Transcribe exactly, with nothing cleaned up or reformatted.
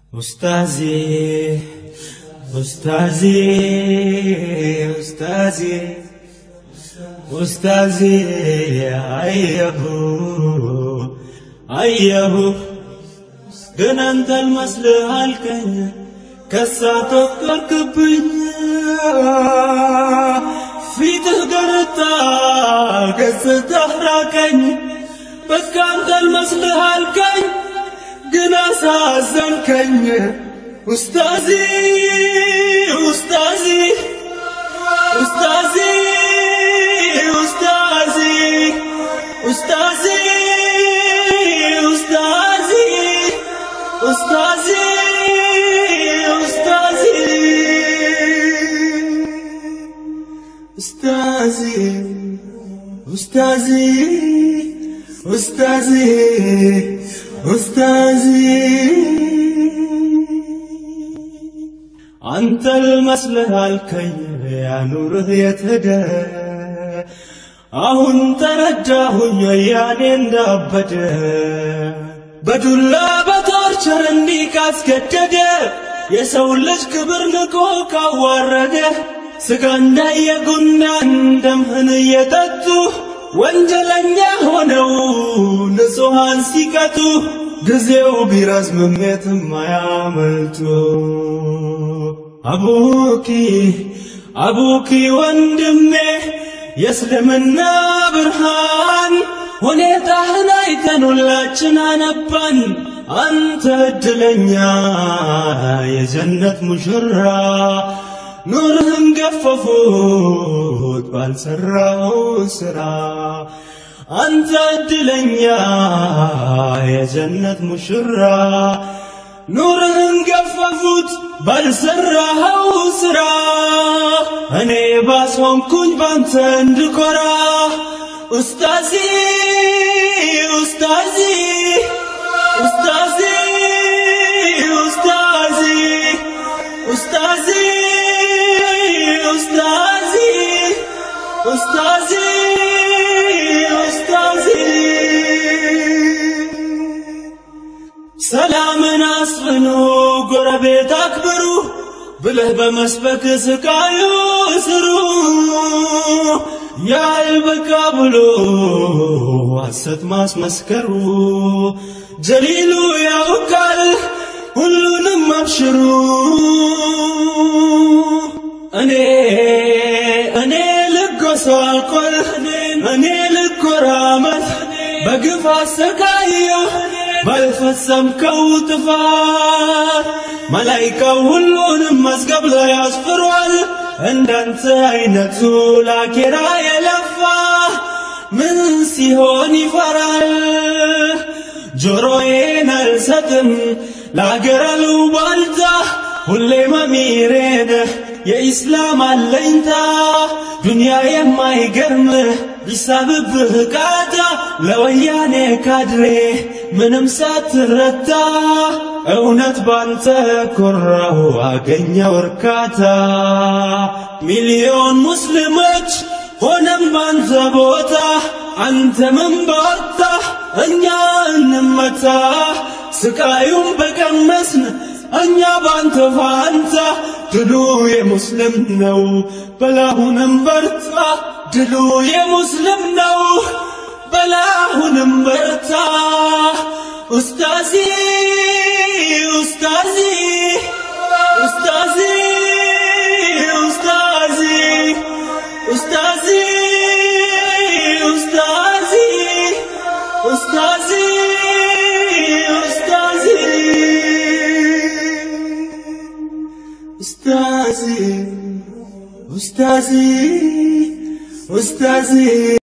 أستاذي أستاذي أستاذي أستاذي أيهو أيهو ግን አንተ አልመስልሃልከኝ ከሳተፈርክብኝ ፊትህ ገረጣ ገጽታህ ራቀኝ በቃ አንተ አልመስልሃልከኝ ግን አሳዘንከኝ ኡስታዚ ኡስታዚ ኡስታዚ ኡስታዚ ኡስታዚ أستاذي أستاذي أستاذي أستاذي أستاذي أستاذي أنت المسلح الكي يا نوره يتهدى أهون ترجاه ياني اندابده بدولا بتارچر እንዲካስ ገደደ የሰው ልጅ ክብር ንቆ ካዋረደ ስጋ እንዳየጉናን ደምህን እየጠጡ ወንጀለኛ ሆነው ንጹሃን ሲቀጡ ጊዜው ቢረዝምም የትም አያመልጡ አቡኪ አቡኪ ወንድሜ የእስልምና ብርሃን ሁኔታህን አይተን ሁላችን አነባን አንተ እድለኛ የጀነት ሙሽራ ኑርህን ገፈፉት ባልሰራው ስራ አንተ እድለኛ የጀነት ሙሽራ ኑርህን ገፈፉት ባልሰራው ስራ እኔ ባስሆንኩኝ ባንተ እንድኮራ أستاذي أستاذي أستاذي أستاذي أستاذي أستاذي أستاذي أستاذي سلام ناسفنو قربيت أكبرو بله بمسبك سكايو سرو يا البكابلو واسط ماس مسكرو جليلو يا وكال كلنا مبشرو أني أني لقصو القل أني لقرامت بقفا سكايو بالفسم كوتفار ملايكا كلنا مسقب لا يصفروا እንዳንተ አይነቱ ላኪራ የለፋ ምን ሲሆን ይፈራል ጆሮዬን አልሰጥም ላገራሉ ባልታ ሁሌ መሚሬነ የኢስላም አለኝታ ዱንያ የማይገርምህ ቢሳብብህ ቃታ ለወያኔ ካድሬ ምንም ሳትረታ እውነት ባንተ ኮራሁ አገኘው እርካታ ሚሊዮን ሙስሊሞች ሆነን ባንተ ቦታ አንተ ምን ባታ እኛ እንመታ ስቃዩን በቀመስን እኛ ባንተ ፋንታ ድሉ የሙስሊም ነው በላሁንም በርታ ድሉ የሙስሊም ነው በላሁንም በርታ أستاذي أستاذي أستاذي أستاذي أستاذي أستاذي أستاذي أستاذي أستاذي أستاذي أستاذي